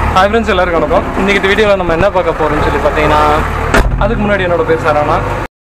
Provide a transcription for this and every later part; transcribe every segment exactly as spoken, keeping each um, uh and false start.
Hi friends, எல்லாருக்கும் வணக்கம். இன்றைக்கி இந்த வீடியோவில் நம்ம என்ன பார்க்க போகிறோம்னு சொல்லி பார்த்தீங்கன்னா, அதுக்கு முன்னாடி என்னோட பேர் சரவணா.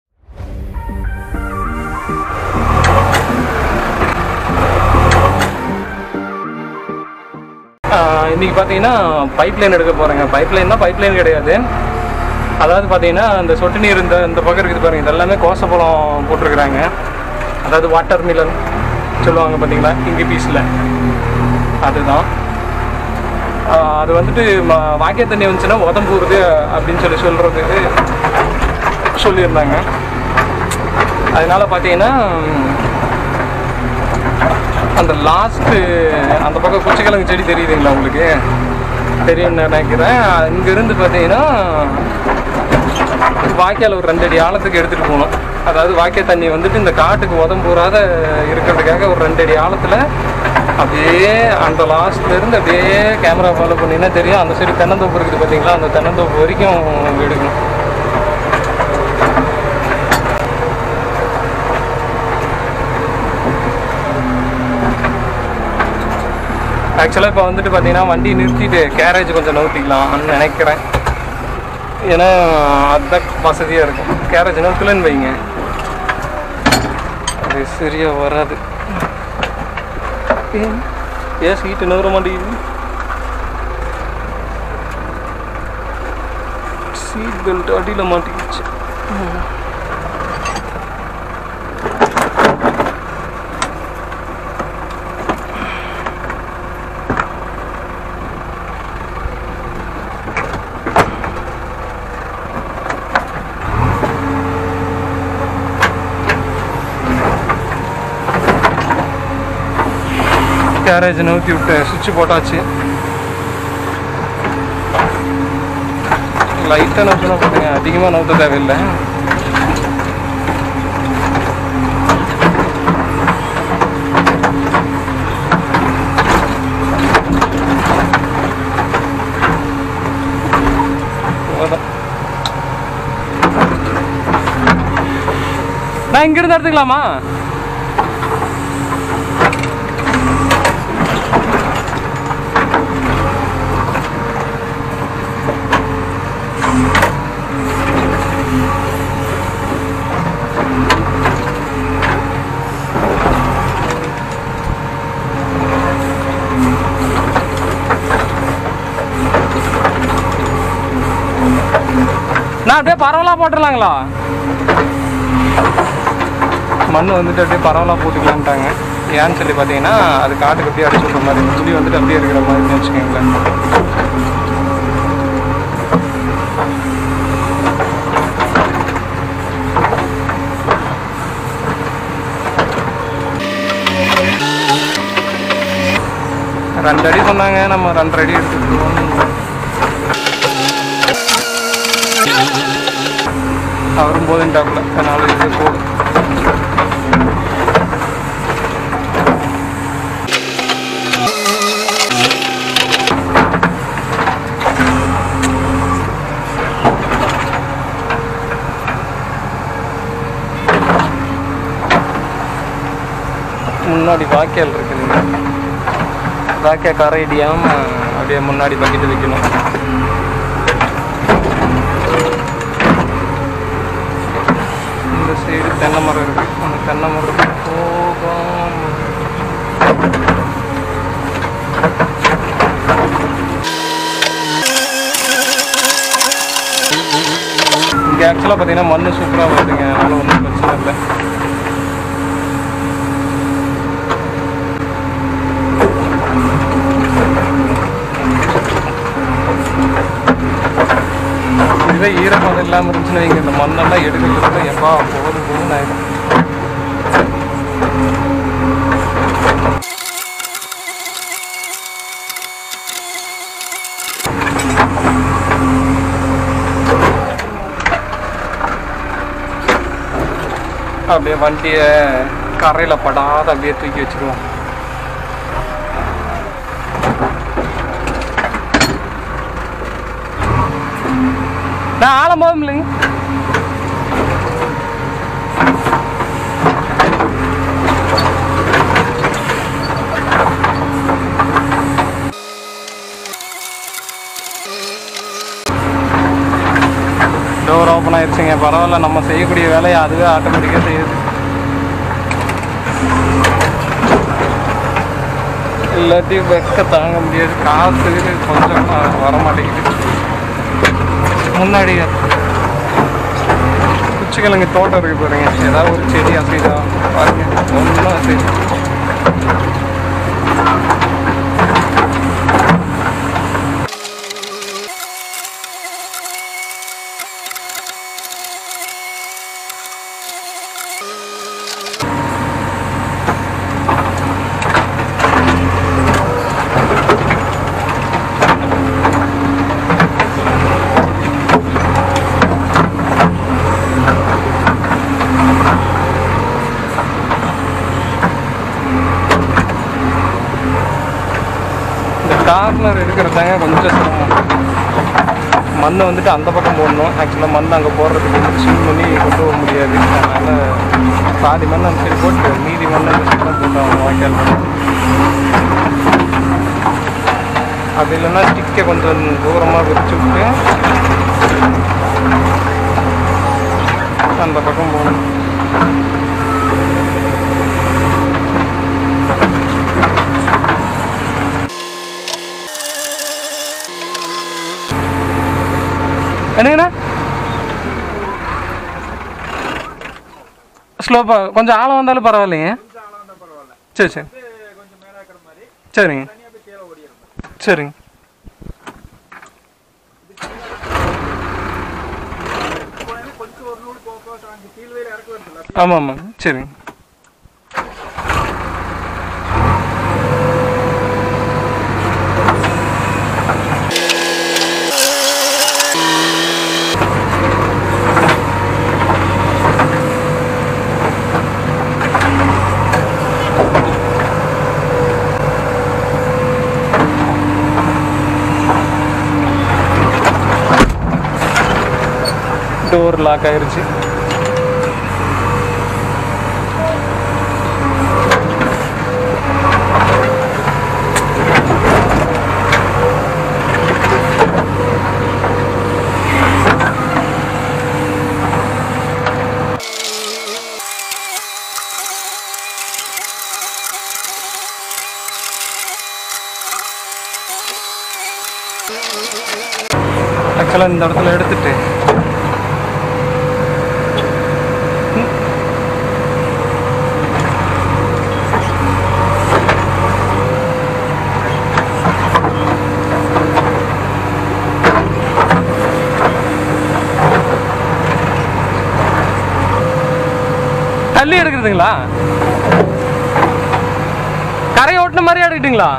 இன்றைக்கி பார்த்தீங்கன்னா பைப் லைன் எடுக்க போகிறேங்க. பைப் லைன் தான், பைப் லைன் கிடையாது. அதாவது பார்த்தீங்கன்னா இந்த சொட்டு நீர் இந்த இந்த பக்கம் இருக்குது பாருங்கள், இது எல்லாமே கோசப்பழம் போட்டிருக்குறாங்க. அதாவது வாட்டர் மிலன் சொல்லுவாங்க பார்த்தீங்களா இங்கே பீஸில், அதுதான். அது வந்துட்டு வாக்கிய தண்ணி வந்துச்சுன்னா உதம்பூருது அப்படின்னு சொல்லி சொல்கிறதுக்கு சொல்லியிருந்தாங்க. அதனால் பார்த்தீங்கன்னா அந்த லாஸ்ட்டு அந்த பக்கம் குச்சிக்கிழங்கு செடி தெரியுதுங்களா உங்களுக்கு? தெரியும்னு நினைக்கிறேன். இங்கேருந்து பார்த்தீங்கன்னா வாய்க்கால் ஒரு ரெண்டு அடி ஆழத்துக்கு எடுத்துகிட்டு போகணும். அதாவது வாய்க்கா தண்ணி வந்துட்டு இந்த காட்டுக்கு உதம்பூராத இருக்கிறதுக்காக ஒரு ரெண்டு அடி ஆழத்தில் அப்படியே அந்த லாஸ்ட்லேருந்து அப்படியே கேமரா ஃபாலோ பண்ணிங்கன்னா தெரியும். அந்த சைடு தென்னந்தோப்பு இருக்குது பார்த்தீங்களா, அந்த தென்னந்தோப்பு வரைக்கும் எடுக்கணும். ஆக்சுவலாக இப்போ வந்துட்டு பார்த்தீங்கன்னா வண்டி நிறுத்திட்டு கேரேஜ் கொஞ்சம் நவுத்திக்கலாம்னு நினைக்கிறேன். ஏன்னா அதுதான் வசதியாக இருக்கும். கேரேஜ் நவுத்தலன்னு வைங்க, அது சரியாக வராது. ஏன் சீட்டு நகர மாட்டேங்குது? சீட் பெல்ட் அடியில் மாட்டிக்கிச்சு. கேரேஜ் நவுத்தி விட்டு சுவிட்ச் போட்டாச்சு. லைட்டாக நவுத்துனா பார்த்துங்க, அதிகமாக நவுத்த தேவையில்லை. நான் இங்கிருந்து எடுத்துக்கலாமா? நான் அப்படியே பரவலாக போட்டுடலாங்களா? மண் வந்துட்டு அப்படியே பரவலாக போட்டுக்கலான்ட்டாங்க. ஏன்னு சொல்லி பார்த்தீங்கன்னா அது காட்டுக்கு அப்படியே அடிச்சு விட்ற மாதிரி, துளி வந்துட்டு அப்படியே இருக்கிற மாதிரி வச்சுக்கோங்களேன். ரெண்டு அடி சொன்னாங்க, நம்ம ரெண்டரை அடி எடுத்துக்கிட்டோம். அவரும் போதுண்டாப்புல, அதனால இது போடும். முன்னாடி வாய்க்கால் இருக்குதுங்க, வாய்க்கால் கரை இடியாமல் அப்படியே முன்னாடி பக்கெட்டு வைக்கணும். இந்த சைடு தென்னை மரம் இருக்குது, அந்த தென்னை மரம் போகும். இங்கே ஆக்சுவலாக பார்த்தீங்கன்னா மண் சூப்பராக வருதுங்க, அதனால் ஒன்றும் பிரச்சனை இல்லை. இதுவே ஈரப்பதம் இல்லாமல் இருந்துச்சுன்னா இங்கே இந்த மண்ணெல்லாம் எடுக்கிறதுக்கு எப்பா போகுது போகுதுன்னு ஆகிடும். அப்படியே வண்டியை கரையில் படாத அப்படியே தூக்கி வச்சுருவோம். நான் ஆழம் போதும் இல்லைங்க. செய்யுதுங்க. பரவாயில்ல, நம்ம செய்யக்கூடிய வேலையை அதுவே ஆட்டோமேட்டிக்காக செய்யுது. எல்லாத்தையும் வெக்க தாங்க முடியாது. காசு கொஞ்சம் வர மாட்டேங்குது. முன்னாடி குச்சிக்கிழங்கு தோட்டம் இருக்கு பாருங்க. ஏதாவது ஒரு செடி அசைதா பாருங்க, ஒன்றும் அசைது. கார்னர் எடுக்கிறதாங்க கொஞ்சம் சிரமம். மண்ணை வந்துட்டு அந்த பக்கம் போடணும். ஆக்சுவலாக மண் அங்கே போடுறதுக்கு வந்து ஸ்விம் பண்ணி கொண்டு போக முடியாது. அதனால் பாதி மண் அந்த சைடு போட்டு மீதி மண்ணை அந்த சைடு தான் போட்டாங்க வாய்க்கால் மண். அப்படி இல்லைன்னா ஸ்டிக்கை கொஞ்சம் தூரமாக விரிச்சு விட்டு அந்த பக்கம் போகணும். என்னங்கண்ணா ஸ்லோப்பாக கொஞ்சம் ஆழம் வந்தாலும் பரவாயில்லைங்க. சரி சரி சரிங்க சரிங்க. ஆமாம் ஆமாங்க சரிங்க. டோர் லாக் ஆயிருச்சு. ஆக்சுவலாக இந்த இடத்துல எடுத்துட்டு தள்ளி எடுக்கிறதுங்களா? கரையை ஓட்டின மாதிரி எடுக்கிட்டீங்களா?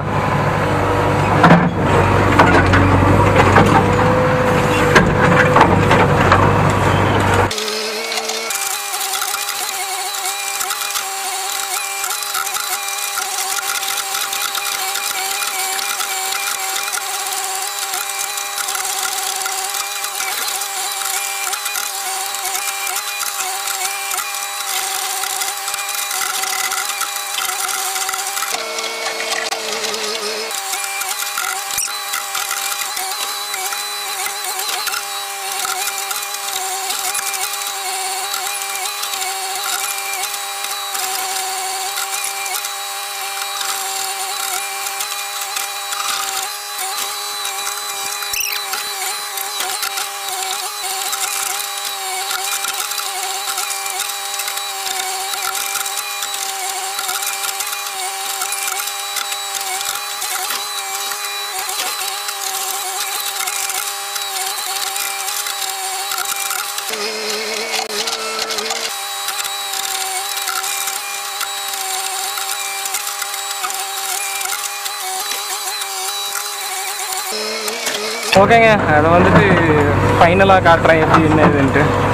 ஓகேங்க, அதை வந்துட்டு ஃபைனலாக காட்டுறேன் எப்படி என்ன இதுன்ட்டு.